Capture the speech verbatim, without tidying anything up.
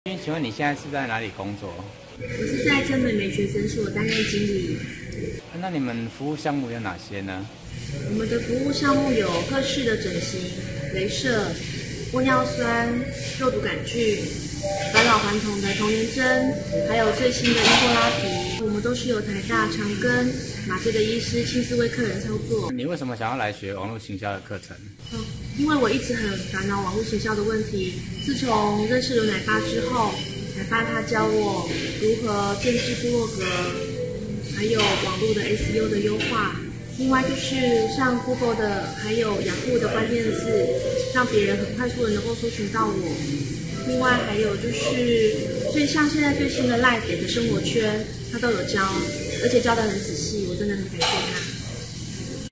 请问你现在是在哪里工作？ 我是在真美美学诊所担任经理。 那你们服务项目有哪些呢？ 我们的服务项目有各式的整形、雷射、玻尿酸、肉毒杆菌、返老还童的童颜针，还有最新的英波拉皮。我们都是由台大长庚马街的医师亲自为客人操作。 你为什么想要来学网络行销的课程？ 嗯，因为我一直很烦恼网络行销的问题。自从认识刘奶爸之后，奶爸他教我如何建制部落格，还有网络的 S E O 的优化。另外就是像 Google 的，还有雅虎的关键字，让别人很快速的能够搜寻到我。另外还有就是最像现在最新的 Live 的生活圈，他都有教，而且教得很仔细，我真的很感谢他。